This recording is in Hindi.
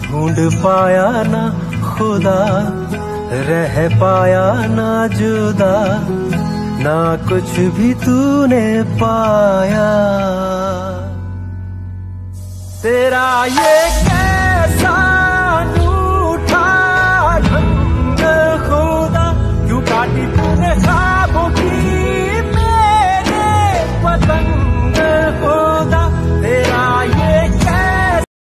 ढूंढ पाया ना खुदा, रह पाया ना जुदा, ना कुछ भी तूने पाया। तेरा ये